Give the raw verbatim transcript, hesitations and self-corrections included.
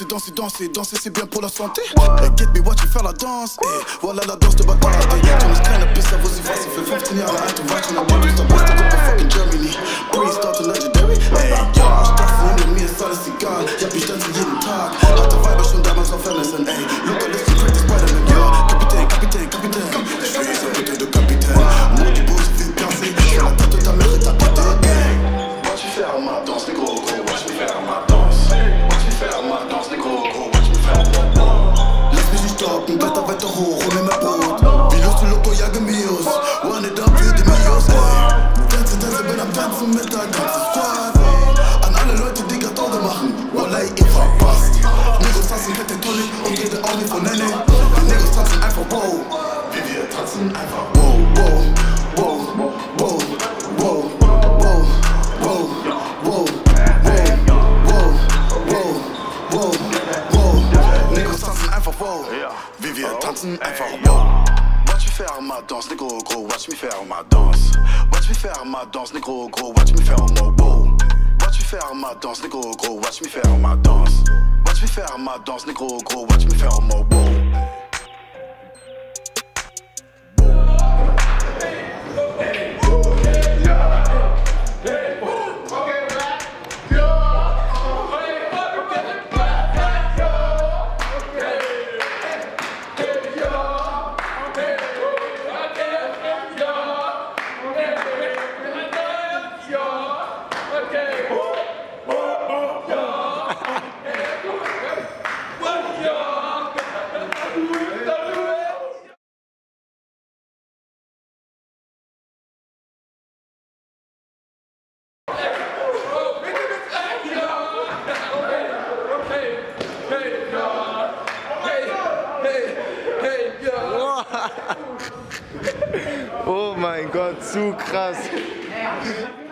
danser, danser, danser, danser c'est bien pour la santé. Hey, get me watch you faire la danse, hey, voilà la danse de bâtard. Thomas kleiner Pisser, wo sie was, sie für fünfzehn Jahre alt und weit schon am Bord ist der beste Gruppe fucking Germany. Breeze, Start und Legendary, ey, ja, Staffeln, mir ist alles egal. Ich hab mich tanzen jeden Tag, hatte Weiber schon damals auf M S N, ey. Luca lässt die Crack, Spider-Man, ja. Kapitän, Kapitän, Kapitän, je suis un putain de capitaine. Moi du beau, je vais danser, je la tête de ta mère et ta tête, ey. Watch me faire ma danse, les gros gros, watch me faire ma danse. Watch me faire ma danse, les gros gros, watch me faire ma danse. Lass mich nicht stoppen, Bretter weiter hoch und in mein Boot. Wie los du Loco, jage Mios, one it up für die Mios, ey. Tanze, tanze, bin am Tanzen mit der ganzen Squad, ey. An alle Leute, die grad Auge machen, Wallay, ihr verpasst. Negos tanzen mit den Tonic und rede auch nicht von Nenne. Die Negos tanzen einfach wow, wie wir tanzen einfach wow, wow, wow, wow, wow, wow, wow, wow, wow, wow, wow, wow. Negos tanzen einfach wow, wie wir tanzen einfach wow. Watch me faire ma danse, les gros gros, watch me faire ma danse. Watch me faire ma danse, les gros gros, watch me faire mon wow. Watch me faire ma danse, les gros gros, watch me faire ma danse. Watch me faire ma danse, les gros gros, watch me faire mon wow. Oh mein Gott, zu krass.